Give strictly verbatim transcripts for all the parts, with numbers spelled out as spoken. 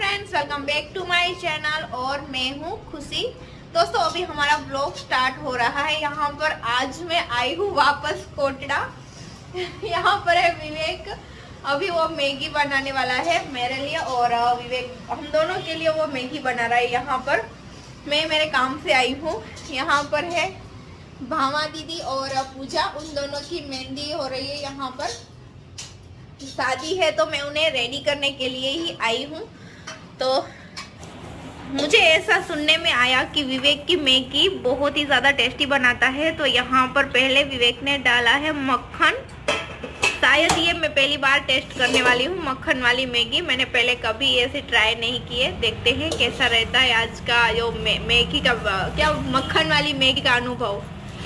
Friends, welcome back to my channel और मैं हूँ खुशी। दोस्तों अभी हमारा ब्लॉग स्टार्ट हो रहा है। यहाँ पर आज मैं आई हूँ वापस कोटड़ा। यहाँ पर है विवेक, अभी वो मैगी बनाने वाला है मेरे लिए और विवेक हम दोनों के लिए वो मैगी बना रहा है। यहाँ पर मैं मेरे काम से आई हूँ। यहाँ पर है भामा दीदी और पूजा, उन दोनों की मेहंदी हो रही है। यहाँ पर शादी है तो मैं उन्हें रेडी करने के लिए ही आई हूँ। तो मुझे ऐसा सुनने में आया कि विवेक की मैगी बहुत ही ज़्यादा टेस्टी बनाता है। तो यहाँ पर पहले विवेक ने डाला है मक्खन। शायद ये मैं पहली बार टेस्ट करने वाली हूँ मक्खन वाली मैगी। मैंने पहले कभी ऐसे ट्राई नहीं किए, देखते हैं कैसा रहता है आज का जो मैगी का क्या मक्खन वाली मैगी का अनुभव।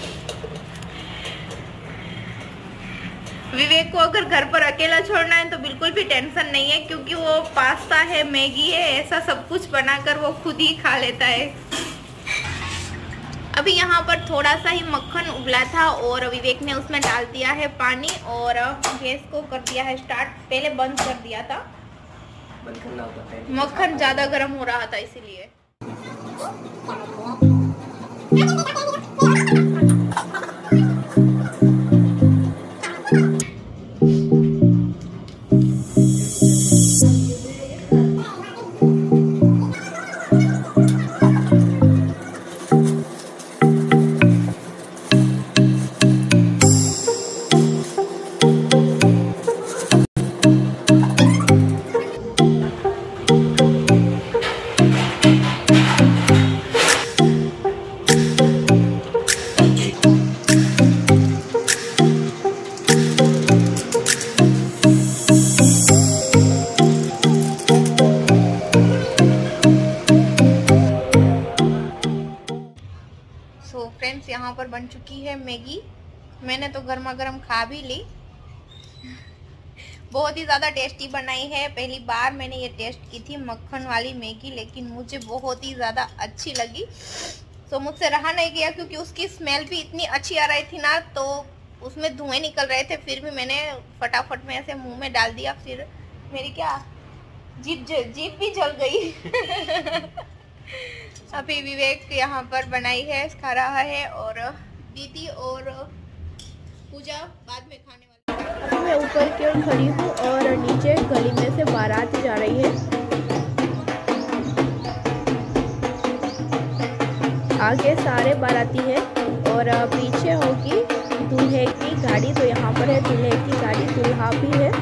विवेक को अगर घर पर अकेला छोड़ना है तो बिल्कुल भी टेंशन नहीं है, क्योंकि वो पास्ता है, मैगी है, ऐसा सब कुछ बनाकर वो खुद ही खा लेता है। अभी यहाँ पर थोड़ा सा ही मक्खन उबला था और विवेक ने उसमें डाल दिया है पानी और गैस को कर दिया है स्टार्ट। पहले बंद कर दिया था, मक्खन ज़्यादा गर्म हो रहा था इसीलिए। तो फ्रेंड्स यहाँ पर बन चुकी है मैगी। मैंने तो गर्मा गर्म खा भी ली। बहुत ही ज़्यादा टेस्टी बनाई है। पहली बार मैंने ये टेस्ट की थी मक्खन वाली मैगी, लेकिन मुझे बहुत ही ज़्यादा अच्छी लगी। तो मुझसे रहा नहीं गया, क्योंकि उसकी स्मेल भी इतनी अच्छी आ रही थी ना, तो उसमें धुएं निकल रहे थे। फिर भी मैंने फटाफट में ऐसे मुँह में डाल दिया। फिर मेरी क्या जीभ जीभ भी जल गई। अभी विवेक यहाँ पर बनाई है, खा रहा है, और दीदी और पूजा बाद में खाने वाली। अभी मैं ऊपर की ओर खड़ी हूँ और नीचे गली में से बारात जा रही है। आगे सारे बाराती हैं और पीछे होगी दूल्हे की गाड़ी। तो यहाँ पर है दूल्हे की गाड़ी, दूल्हा भी है।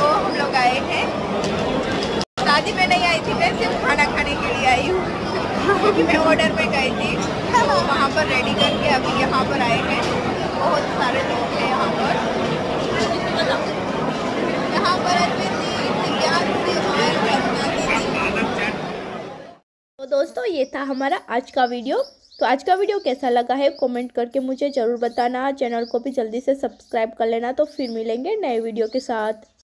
हम लोग आए हैं, शादी में नहीं आई थी मैं, सिर्फ खाना खाने के लिए आई हूँ क्योंकि मैं ऑर्डर में गई थी, तो वहाँ पर रेडी करके अभी यहाँ पर आए हैं। बहुत सारे लोग हैं यहाँ पर। यहाँ पर तो दोस्तों ये था हमारा आज का वीडियो। तो आज का वीडियो कैसा लगा है कमेंट करके मुझे ज़रूर बताना। चैनल को भी जल्दी से सब्सक्राइब कर लेना। तो फिर मिलेंगे नए वीडियो के साथ।